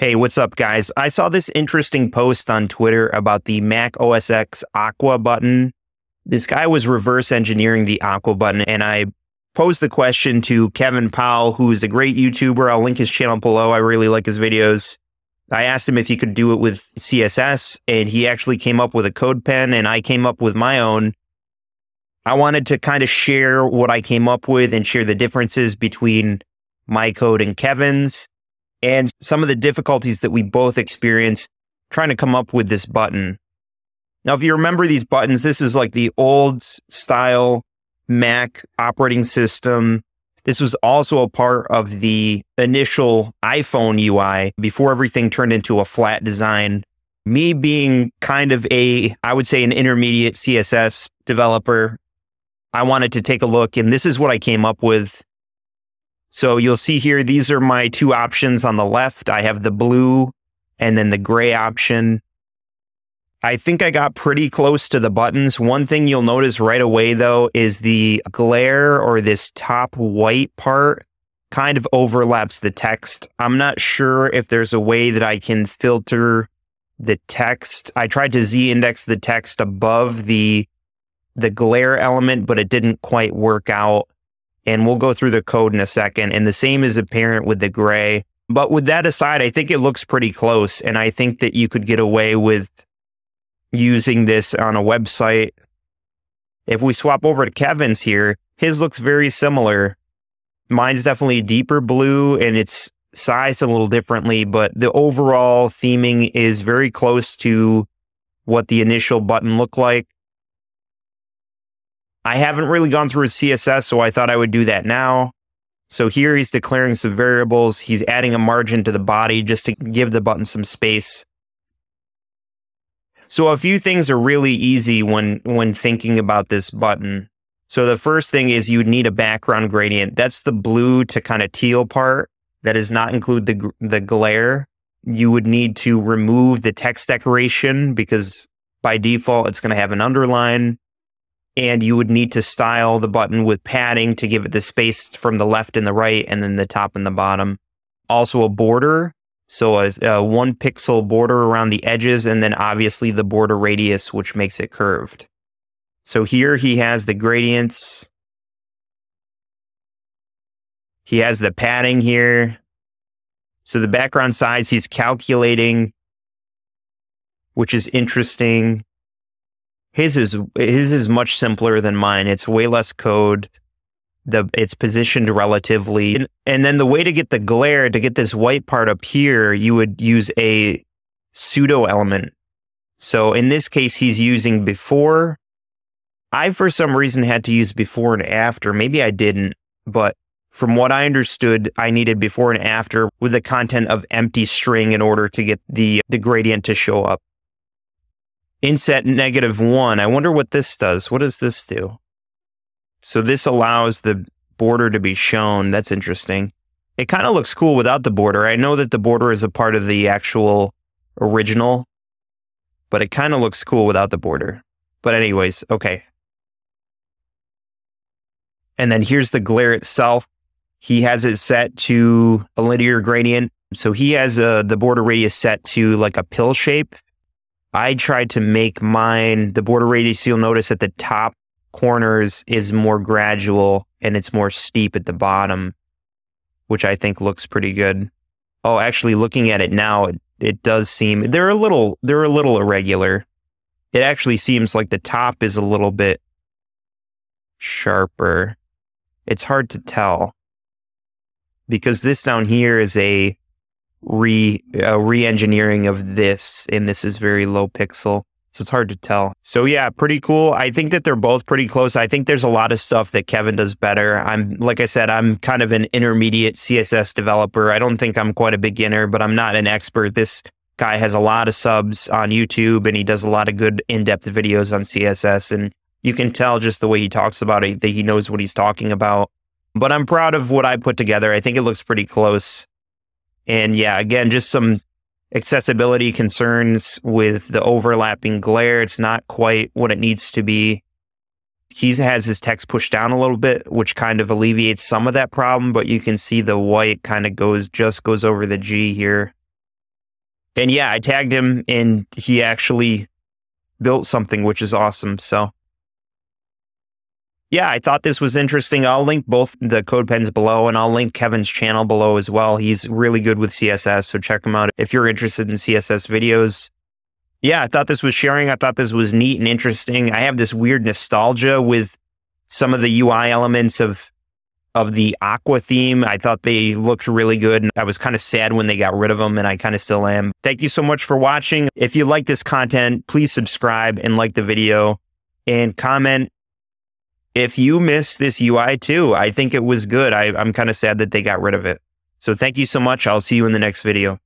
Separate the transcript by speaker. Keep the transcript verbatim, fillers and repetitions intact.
Speaker 1: Hey, what's up, guys? I saw this interesting post on Twitter about the Mac O S X Aqua button. This guy was reverse engineering the Aqua button, and I posed the question to Kevin Powell, who is a great YouTuber. I'll link his channel below. I really like his videos. I asked him if he could do it with C S S, and he actually came up with a code pen, and I came up with my own. I wanted to kind of share what I came up with and share the differences between my code and Kevin's, and some of the difficulties that we both experienced trying to come up with this button. Now, if you remember these buttons, this is like the old style Mac operating system. This was also a part of the initial iPhone U I before everything turned into a flat design. Me being kind of a, I would say, an intermediate C S S developer, I wanted to take a look, and this is what I came up with. So you'll see here, these are my two options on the left. I have the blue and then the gray option. I think I got pretty close to the buttons. One thing you'll notice right away, though, is the glare, or this top white part, kind of overlaps the text. I'm not sure if there's a way that I can filter the text. I tried to z-index the text above the, the glare element, but it didn't quite work out. And we'll go through the code in a second. And the same is apparent with the gray. But with that aside, I think it looks pretty close. And I think that you could get away with using this on a website. If we swap over to Kevin's here, his looks very similar. Mine's definitely deeper blue and it's sized a little differently, but the overall theming is very close to what the initial button looked like. I haven't really gone through his C S S, so I thought I would do that now. So here he's declaring some variables. He's adding a margin to the body just to give the button some space. So a few things are really easy when, when thinking about this button. So the first thing is you would need a background gradient. That's the blue to kind of teal part. That does not include the, the glare. You would need to remove the text decoration because by default it's going to have an underline. And you would need to style the button with padding to give it the space from the left and the right, and then the top and the bottom. Also a border, so a, a one pixel border around the edges, and then obviously the border radius, which makes it curved. So here he has the gradients. He has the padding here. So the background size he's calculating, which is interesting. His is his is much simpler than mine. It's way less code. The it's positioned relatively, and, and then the way to get the glare, to get this white part up here, you would use a pseudo element. So in this case, he's using before. I for some reason had to use before and after. Maybe I didn't, but from what I understood, I needed before and after with the content of empty string in order to get the the gradient to show up. Inset negative one. I wonder what this does. What does this do? So this allows the border to be shown. That's interesting. It kind of looks cool without the border. I know that the border is a part of the actual original, but it kind of looks cool without the border. But anyways, okay. And then here's the glare itself. He has it set to a linear gradient. So he has a, the border radius set to like a pill shape. I tried to make mine, the border radius, you'll notice at the top corners is more gradual and it's more steep at the bottom, which I think looks pretty good. Oh, actually looking at it now, it, it does seem, they're a little, they're a little irregular. It actually seems like the top is a little bit sharper. It's hard to tell because this down here is a re uh, re-engineering of this, and this is very low pixel, so it's hard to tell. So yeah, pretty cool. I think that they're both pretty close. I think there's a lot of stuff that Kevin does better. I'm like I said, I'm kind of an intermediate C S S developer. I don't think I'm quite a beginner, but I'm not an expert. This guy has a lot of subs on YouTube, and he does a lot of good in-depth videos on C S S, and you can tell just the way he talks about it that he knows what he's talking about. But I'm proud of what I put together. I think it looks pretty close. And yeah, again, just some accessibility concerns with the overlapping glare. It's not quite what it needs to be. He has his text pushed down a little bit, which kind of alleviates some of that problem, but you can see the white kind of goes, just goes over the G here. And yeah, I tagged him and he actually built something, which is awesome. So yeah, I thought this was interesting. I'll link both the code pens below, and I'll link Kevin's channel below as well. He's really good with C S S, so check him out if you're interested in C S S videos. Yeah, I thought this was sharing. I thought this was neat and interesting. I have this weird nostalgia with some of the U I elements of of the Aqua theme. I thought they looked really good, and I was kind of sad when they got rid of them, and I kind of still am. Thank you so much for watching. If you like this content, please subscribe and like the video and comment if you missed this U I too. I think it was good. I, I'm kind of sad that they got rid of it. So thank you so much. I'll see you in the next video.